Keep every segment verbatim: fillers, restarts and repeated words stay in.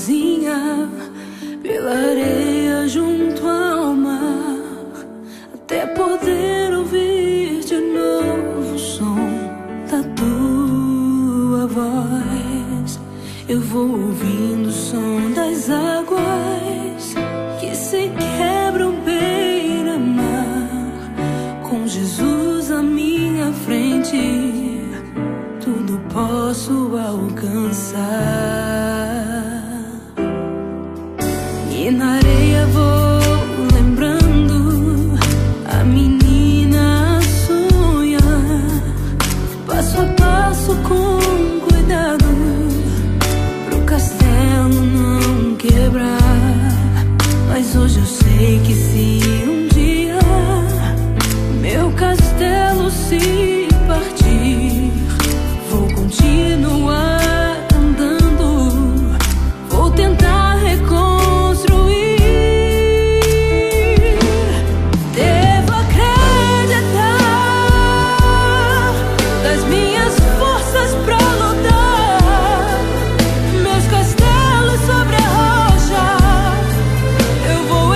sozinha pela areia junto ao mar, até poder ouvir de novo o som da tua voz. Eu vou ouvindo o som das águas que se quebram beira-mar. Com Jesus à minha frente, tudo posso alcançar. E na areia vou lembrando a menina a sonhar, passo a passo com cuidado, pro castelo não quebrar. Mas hoje eu sei que se um dia meu castelo se partir, vou continuar andando, vou tentar reconstruir. Devo acreditar das minhas forças pra lutar, meus castelos sobre a rocha eu vou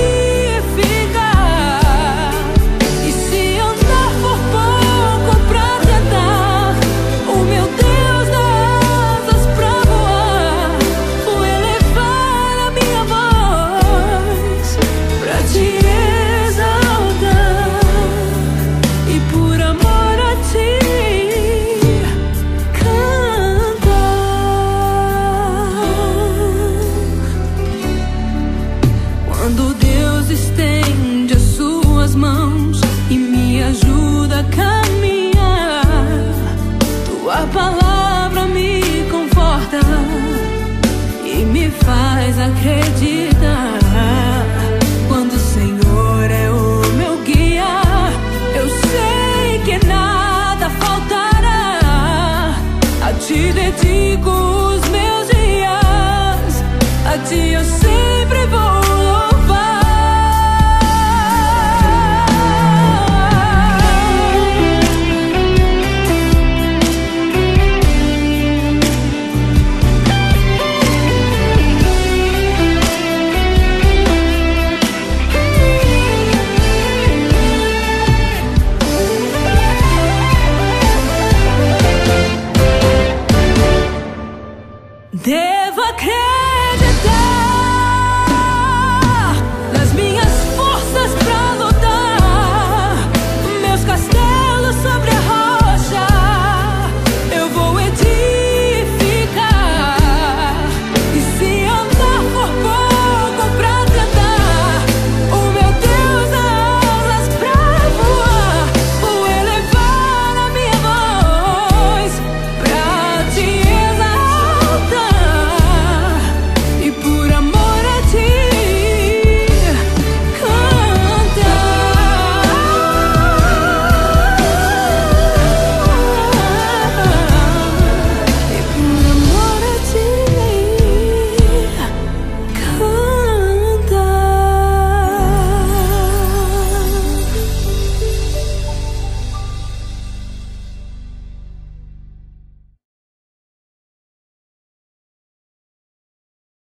edificar. E se andar por pouco pra tentar, o meu Deus dá asas pra voar. Vou elevar a minha voz pra te exaltar e por amor a ti cantar. Quando Deus estende as suas mãos e me ajuda a caminhar, tua palavra me conforta e me faz acreditar. Quando o Senhor é o meu guia, eu sei que nada faltará. A ti dedico os meus dias, a ti eu sempre vou louvar. Devo acreditar